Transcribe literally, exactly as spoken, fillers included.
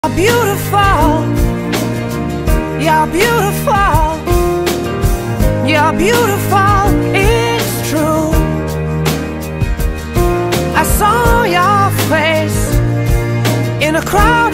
You're beautiful, you're beautiful, you're beautiful, it's true. I saw your face in a crowd